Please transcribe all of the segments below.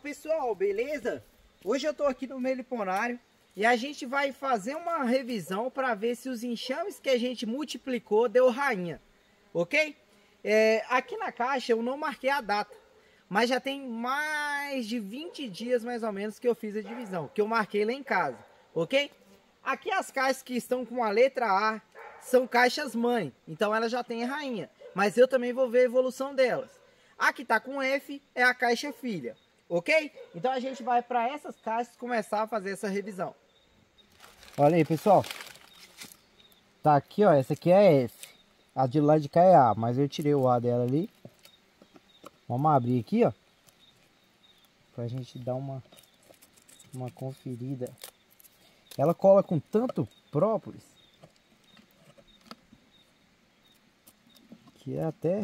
pessoal, beleza? Hoje eu tô aqui no meliponário e a gente vai fazer uma revisão para ver se os enxames que a gente multiplicou deu rainha, ok? Aqui na caixa eu não marquei a data, mas já tem mais de 20 dias mais ou menos que eu fiz a divisão, que eu marquei lá em casa, ok? Aqui as caixas que estão com a letra A são caixas mãe, então elas já têm rainha, mas eu também vou ver a evolução delas. A que tá com F é a caixa filha, ok? Então a gente vai para essas caixas começar a fazer essa revisão. Olha aí, pessoal. Tá aqui, ó, essa aqui é F. A de lá de cá é A, mas eu tirei o A dela ali. Vamos abrir aqui, ó, pra gente dar uma conferida. Ela cola com tanto própolis que é até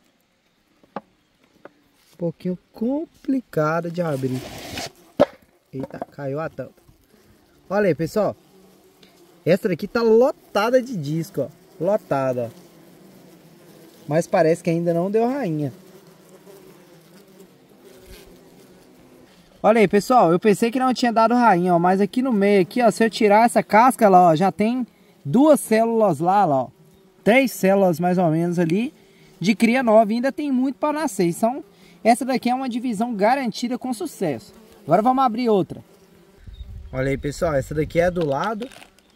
um pouquinho complicado de abrir. Eita, caiu a tampa. Olha aí, pessoal. Essa daqui tá lotada de disco, ó. Lotada. Mas parece que ainda não deu rainha. Olha aí, pessoal. Eu pensei que não tinha dado rainha, ó. Mas aqui no meio, aqui, ó. Se eu tirar essa casca lá, ó. Já tem 2 células lá, ó. 3 células mais ou menos ali. De cria nova. E ainda tem muito para nascer. Então, essa daqui é uma divisão garantida com sucesso. Agora vamos abrir outra. Olha aí, pessoal. Essa daqui é do lado.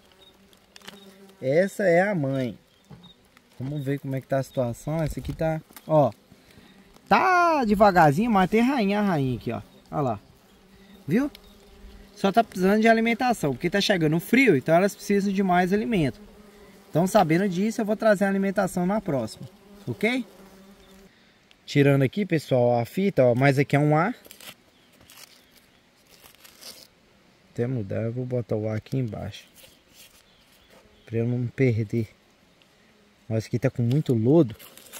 Essa é a mãe. Vamos ver como é que tá a situação. Essa aqui tá, ó. Tá devagarzinho, mas tem rainha aqui, ó. Olha lá. Viu? Só tá precisando de alimentação, porque tá chegando o frio, então elas precisam de mais alimento. Então, sabendo disso, eu vou trazer a alimentação na próxima. Ok? Tirando aqui, pessoal, a fita, ó. Mas aqui é um A. Até mudar, eu vou botar o A aqui embaixo, pra eu não me perder. Mas aqui tá com muito lodo.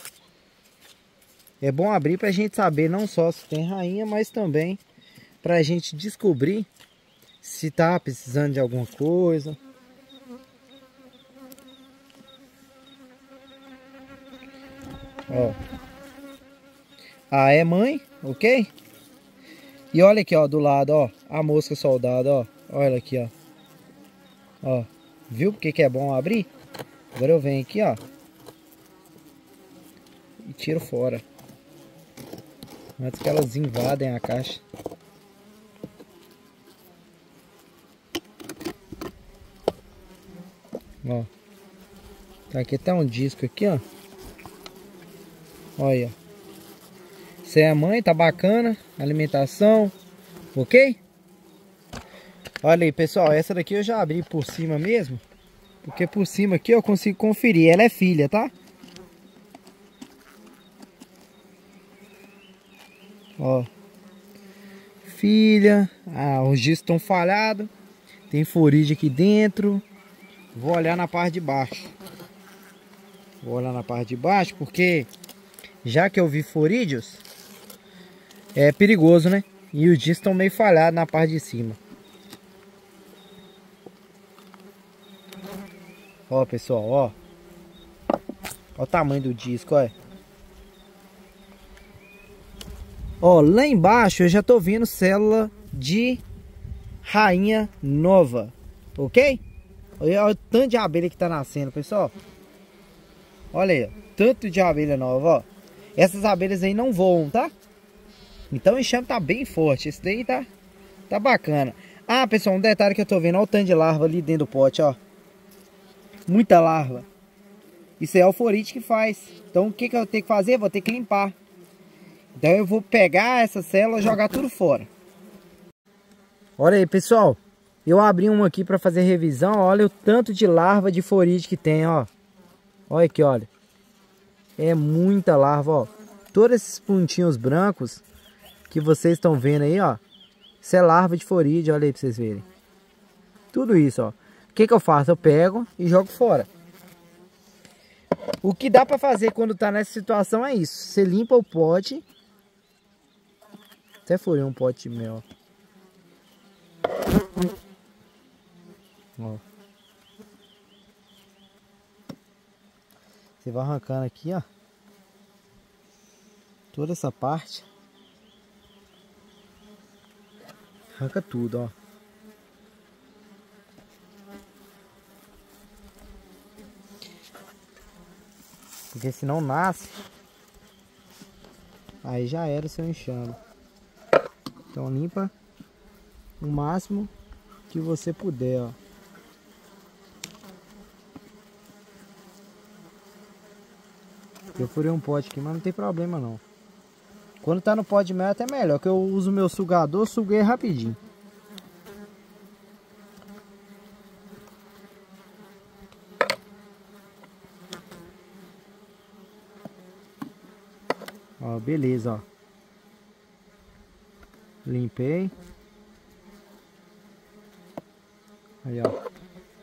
É bom abrir pra gente saber não só se tem rainha, mas também pra gente descobrir se tá precisando de alguma coisa. Ó. A é mãe, ok? E olha aqui, ó, do lado, ó, a mosca soldada, ó. Olha aqui, ó. Ó, viu porque que é bom abrir? Agora eu venho aqui, ó, e tiro fora, antes que elas invadem a caixa. Ó, tá aqui até um disco aqui, ó. Olha, isso é a mãe, tá bacana, alimentação, ok? Olha aí, pessoal, essa daqui eu já abri por cima mesmo, porque por cima aqui eu consigo conferir, ela é filha, tá? Ó, filha, os discos estão falhados, tem foride aqui dentro. Vou olhar na parte de baixo. Vou olhar na parte de baixo, porque já que eu vi forídeos, é perigoso, né? E os discos estão meio falhados na parte de cima. Ó, pessoal, ó. Ó o tamanho do disco, ó. Ó, lá embaixo eu já tô vendo célula de rainha nova, ok? Olha o tanto de abelha que tá nascendo, pessoal. Olha aí, ó, tanto de abelha nova, ó. Essas abelhas aí não voam, tá? Então o enxame tá bem forte. Esse daí tá bacana. Ah, pessoal, um detalhe que eu tô vendo. Olha o tanto de larva ali dentro do pote, ó. Muita larva. Isso é alforite que faz. Então o que eu tenho que fazer? Vou ter que limpar. Então eu vou pegar essa célula e jogar tudo fora. Olha aí, pessoal. Eu abri uma aqui para fazer revisão. Olha o tanto de larva de forite que tem, ó. Olha aqui, olha. É muita larva, ó. Todos esses pontinhos brancos que vocês estão vendo aí, ó. Isso é larva de foride, olha aí para vocês verem. Tudo isso, ó. O que eu faço? Eu pego e jogo fora. O que dá para fazer quando tá nessa situação é isso. Você limpa o pote. Até furei um pote de mel. Ó. Você vai arrancando aqui, ó. Toda essa parte. Arranca tudo, ó. Porque senão nasce. Aí já era o seu enxame. Então limpa o máximo que você puder, ó. Eu furei um pote aqui, mas não tem problema não. Quando tá no pó de mel é até melhor, que eu uso meu sugador, suguei rapidinho. Ó, beleza, ó. Limpei. Aí, ó.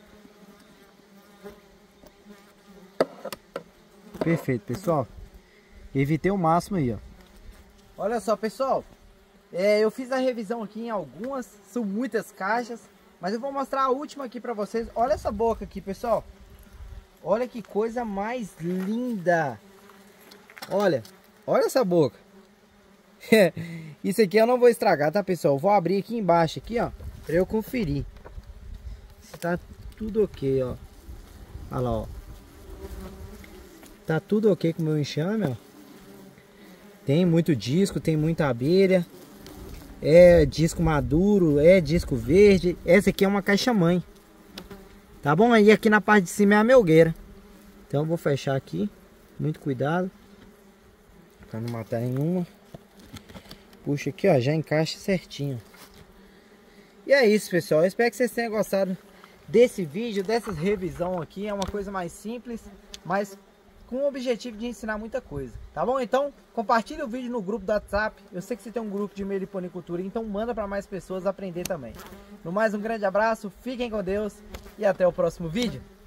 Perfeito, pessoal. Evitei o máximo aí, ó. Olha só, pessoal. Eu fiz a revisão aqui em algumas. São muitas caixas. Mas eu vou mostrar a última aqui pra vocês. Olha essa boca aqui, pessoal. Olha que coisa mais linda. Olha. Olha essa boca. Isso aqui eu não vou estragar, tá, pessoal? Eu vou abrir aqui embaixo, aqui, ó. Pra eu conferir. Se tá tudo ok, ó. Olha lá, ó. Tá tudo ok com o meu enxame, ó. Tem muito disco, tem muita abelha. É disco maduro, é disco verde. Essa aqui é uma caixa mãe. Tá bom? Aí aqui na parte de cima é a melgueira. Então eu vou fechar aqui. Muito cuidado. Pra não matar nenhuma. Puxa aqui, ó. Já encaixa certinho. E é isso, pessoal. Eu espero que vocês tenham gostado desse vídeo, dessa revisão aqui. É uma coisa mais simples, mas com o objetivo de ensinar muita coisa, tá bom? Então, compartilha o vídeo no grupo do WhatsApp. Eu sei que você tem um grupo de meliponicultura, então manda para mais pessoas aprender também. No mais, um grande abraço, fiquem com Deus e até o próximo vídeo.